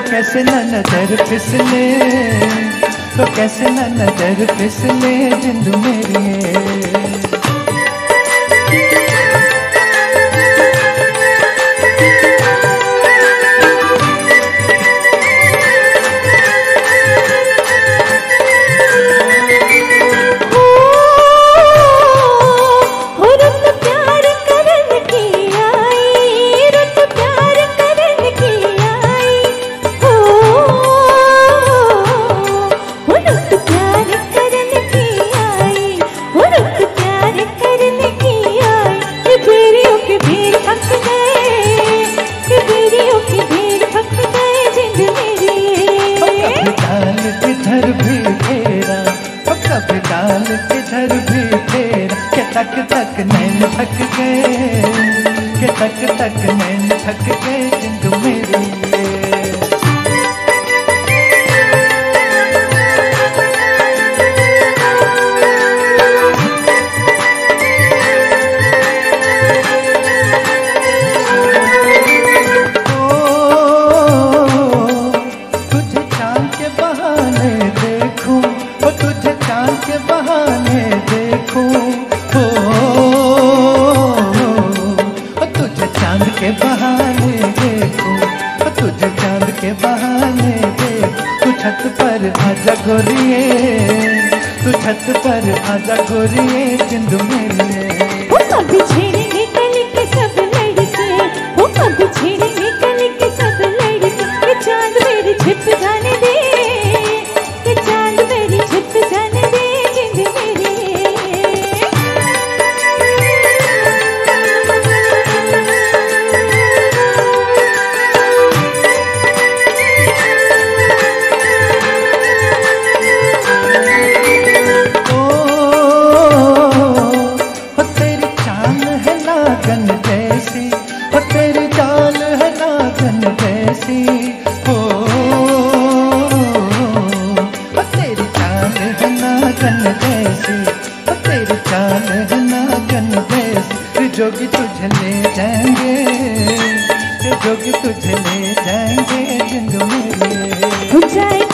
कैसे न नजर फिसले, तो कैसे न नजर फिसले जिंद मेरी। किधर भी तेरा के तक तक नैन थक गए, के तक तक नैन थक गए जिंद मेरी। तुझे चांद के बहाने देखूं, तुझे चांद के बहाने देखूं, तुझे चांद के बहाने देखूं, तुझे चांद के बहाने देख। तू छत पर आजा गोरिए, तू छत पर आजा गोरिए जिंद मेरी। वो कभी छेड़ेंगे कली के सब लड़के, वो कभी छेड़ेंगे कली के सब लड़के। ये चांद मेरी छिप जाने दे, ये चांद मेरी छिप जाने दे जिंद मेरी। तेरी चाल है नागन जैसी, तेरी चाल है नागन जैसी, तेरी चाल है नागन जैसी, तेरी चाल है नागन जैसी। जोगी तुझे ले जाएंगे, जोगी तुझे ले जाएंगे जिंद मेरी।